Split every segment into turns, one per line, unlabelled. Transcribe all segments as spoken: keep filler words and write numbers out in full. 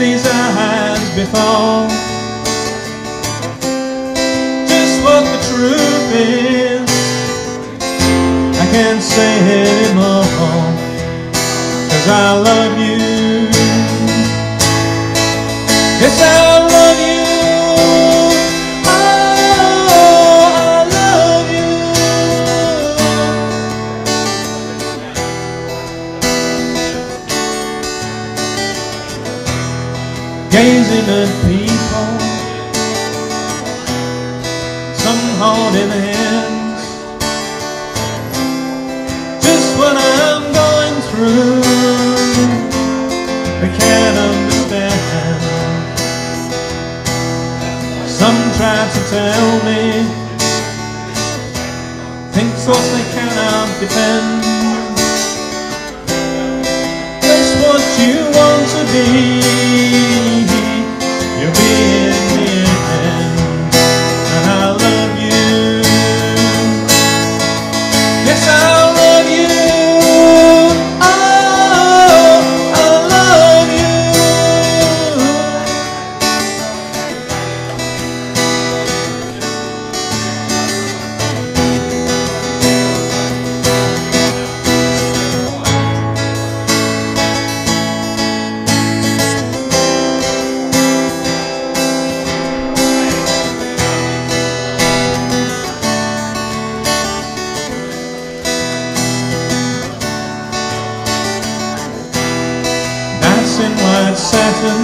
these eyes before. Just what the truth is, I can't say anymore, 'cause I love you. Yes, I love you. Gazing at people, some holding hands, just what I'm going through, they can't understand. Some try to tell me things thoughts they cannot defend. That's what you want to be, you'll be in the end, and I love you. Yes, I love you. Oh, I love you. In white satin,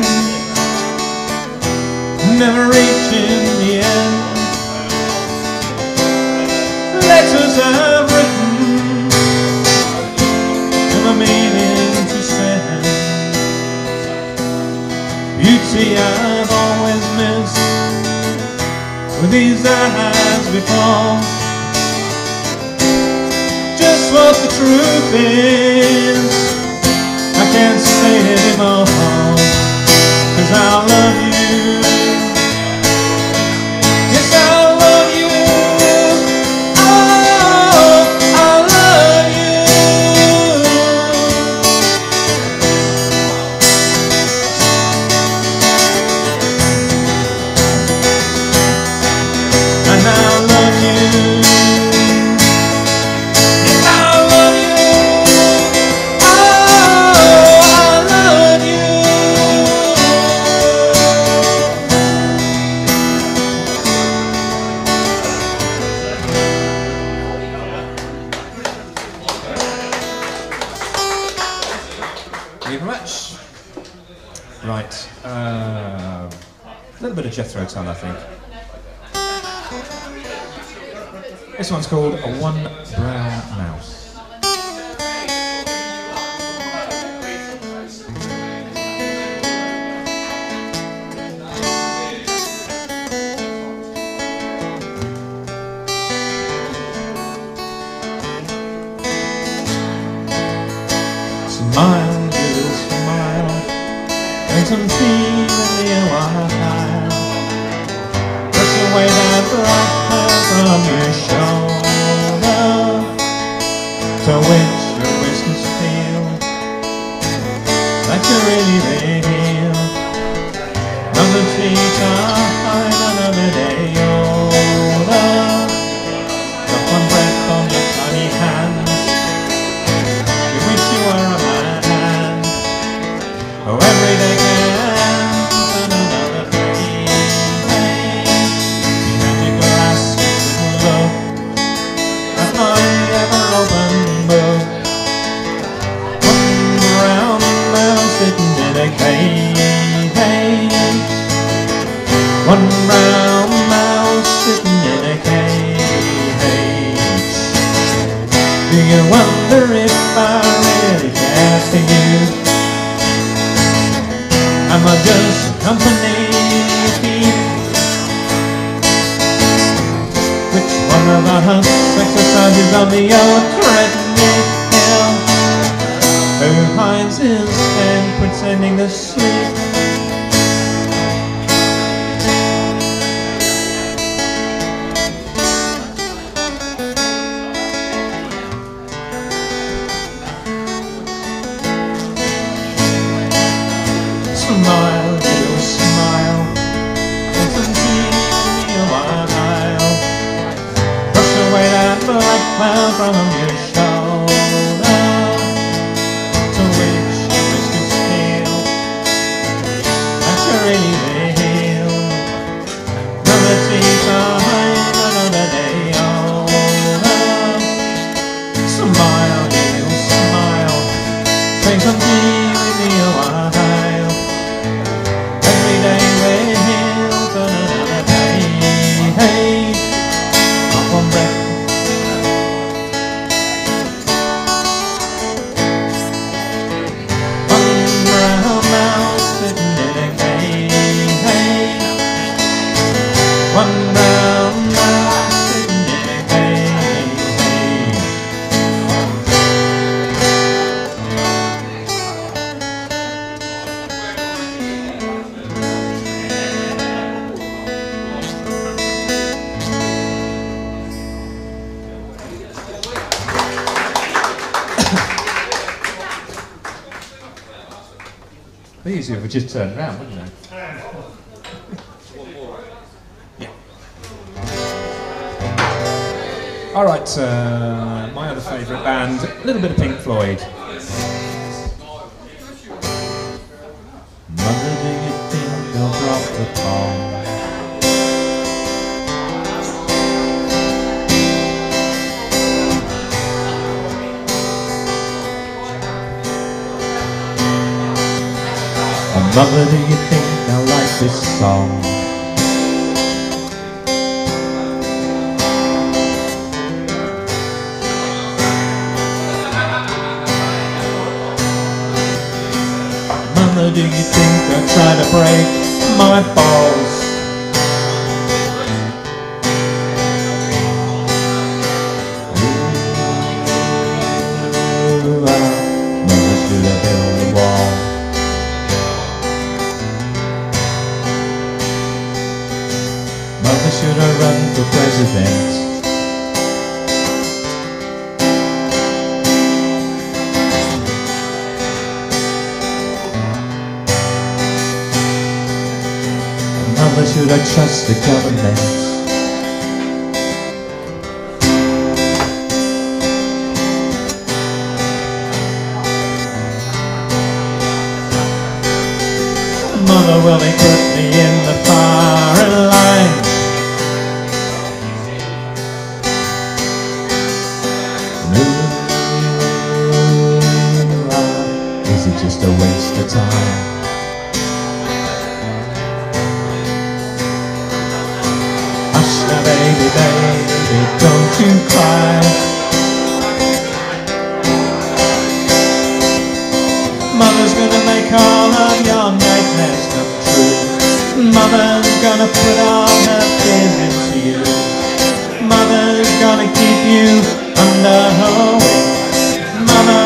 never reaching the end. Letters I've written, never meaning to send. Beauty I've always missed, with these eyes before. Just what the truth is, I can't say anymore, 'cause I love you. Yes, I love you. Oh, I love you. And I love you. Thank you very much. Right, uh, a little bit of Jethro Tull, I think. This one's called A One Brown Mouse. Smile, little smile, and some tea in the while. Brush away that black hair from your shoulder, to which your whiskers feel like you're really real. Another teacher, another day older. Got one breath on your tiny hands, you wish you were a man. Oh, every day counts another day. You never ask to look at my ever-open book. One brown mouse sitting in a cage. One brown mouse sitting in a cage. Do you wonder if I really care for you? Am I just company thief? Which one of us exercises on the old treadmill? Who hides instead pretending to sleep? Smile, cloud from your shoulder, to which your wrist is steel. That's your really heal. Another tea behind another day older. Smile, you smile. Take some tea with me a while. Every day we're here for another day. Hey, up on breath. One brown mouse sitting in a cage. Hey, one brown mouse sitting in a cage. It'd be easier if we just turned around, wouldn't it? Yeah. All right, uh, my other favourite band, a little bit of Pink Floyd. Mother, do you think they'll drop the bomb? Mother, do you think they'll like this song? Mother, do you think they'll try to break my balls? Ooh, uh, mother should have built a wall. Mother should have run for president. Mother should have trusted the government. Mother, will they put me in the firing line? Is it just a waste of time? Hush now baby, baby, don't you cry. Mother's gonna make all of your nightmares come true. Mother's gonna put all her fears into you. Mother's gonna keep you under her wing. Mother,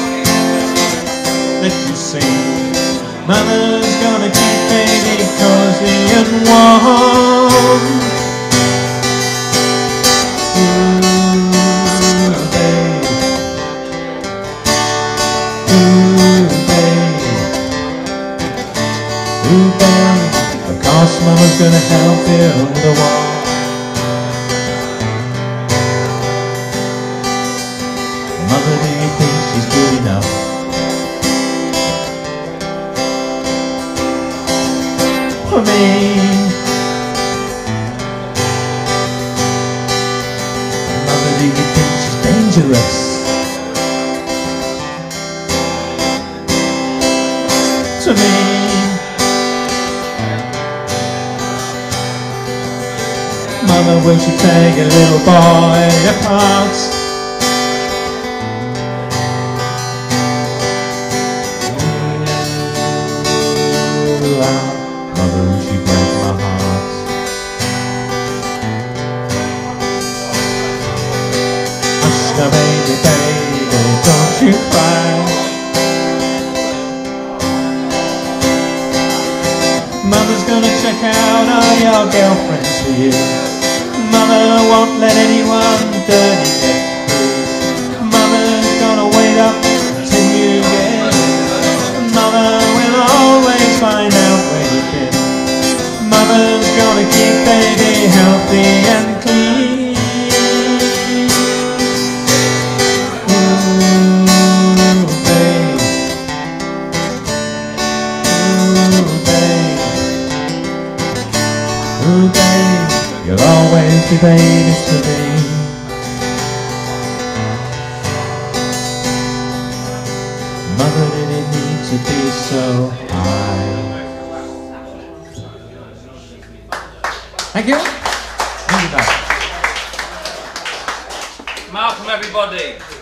let you sing. Mother's gonna keep baby cozy and warm. Ooh, babe. Ooh, babe. Ooh, babe. Of course Mama's gonna help build the wall. Mother, do you think she's good enough? For me, Mother, do you think she's dangerous? To me, Mother, will she take a little boy apart? Mother, will she break my heart? Hush now baby, baby, don't you cry. Mother's gonna check out all your girlfriends for you. Mother won't let anyone dirty get through. Mother's gonna wait up till you get in. Mother will always find out where you've been. Mother's gonna keep baby healthy and clean. sexy baby to be. Mother, did it need to be so high? Thank you. Thank you, guys.
Malcolm, everybody.